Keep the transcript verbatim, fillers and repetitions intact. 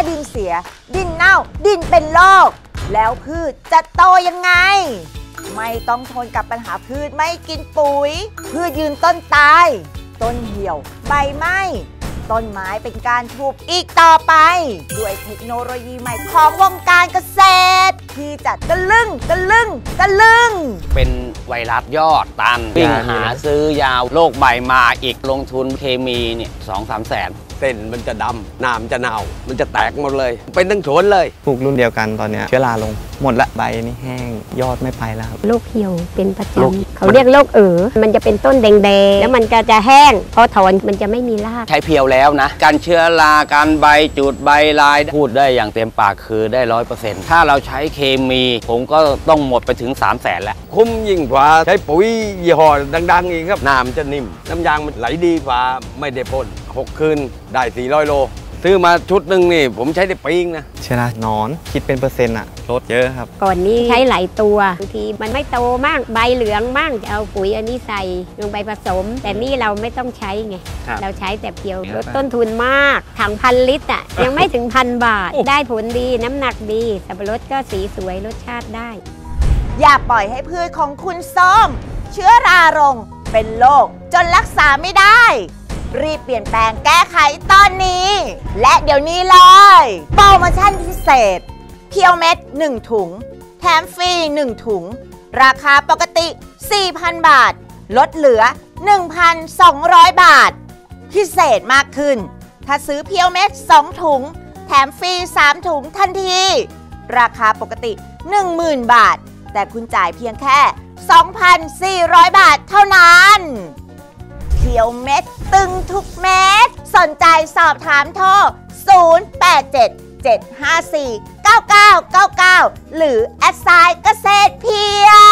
ดินเสียดินเน่าดินเป็นโรคแล้วพืชจะโตยังไงไม่ต้องทนกับปัญหาพืชไม่กินปุ๋ยพืชยืนต้นตายต้นเหี่ยวใบไหม้ต้นไม้เป็นการทุบอีกต่อไปด้วยเทคโนโลยีใหม่ของวงการเกษตรที่จะตะลึงตะลึงตะลึงเป็นไวรัสยอดตันวิ่งหาซื้อยาวโรคใบมาอีกลงทุนเคมีเนี่ยสองสามแสนเส้นมันจะดำน้ำจะเน่ามันจะแตกหมดเลยเป็นทั้งสวนเลยปลูกรุ่นเดียวกันตอนนี้เชื้อราลงหมดละใบนี่แห้งยอดไม่ไปแล้วครับโรคเหี่ยวเป็นประจำเขาเรียกโรคเอ๋อมันจะเป็นต้นแดงๆแล้วมันก็จะแห้งพอถอนมันจะไม่มีรากใช้เพียวแล้วนะการเชื้อราการใบจุดใบลายพูดได้อย่างเต็มปากคือได้ร้อยเปอร์เซ็นต์ถ้าเราใช้เคมีผมก็ต้องหมดไปถึงสามแสนแล้วคุ้มยิ่งกว่าใช้ปุ๋ยยี่ห้อดังๆอีกครับน้ำจะนิ่มน้ำยางมันไหลดีกว่าไม่ได้พ่นหกคืนได้สี่ร้อยโลซื้อมาชุดหนึ่งนี่ผมใช้ได้ปีงนะเชื้อราหนอนคิดเป็นเปอร์เซ็นต์อะลดเยอะครับก่อนนี้ใช้หลายตัวบางทีมันไม่โตมากใบเหลืองมากจะเอาปุ๋ยอันนี้ใส่ลงไปผสมแต่นี่เราไม่ต้องใช้ไงเราใช้แต่เพียวลดต้นทุนมากถังพันลิตรอะยังไม่ถึงพันบาทได้ผลดีน้ำหนักดีสับปะรดก็สีสวยรสชาติได้อย่าปล่อยให้พืชของคุณส้มเชื้อราลงเป็นโรคจนรักษาไม่ได้รีบเปลี่ยนแปลงแก้ไขตอนนี้และเดี๋ยวนี้เลยโปรโมชั่นพิเศษเพียวเม็ดหนึ่งถุงแถมฟรีหนึ่งถุงราคาปกติ สี่พัน บาทลดเหลือ หนึ่งพันสองร้อย บาทพิเศษมากขึ้นถ้าซื้อเพียวเม็ดสองถุงแถมฟรีสามถุงทันทีราคาปกติ หนึ่งหมื่น บาทแต่คุณจ่ายเพียงแค่ สองพันสี่ร้อย บาทเท่านั้นเพียวเม็ดตึงทุกเม็ดสนใจสอบถามโทร ศูนย์ แปด เจ็ด เจ็ด ห้า สี่ เก้า เก้า เก้า เก้า หรือแอดไซน์เกษตรเพียว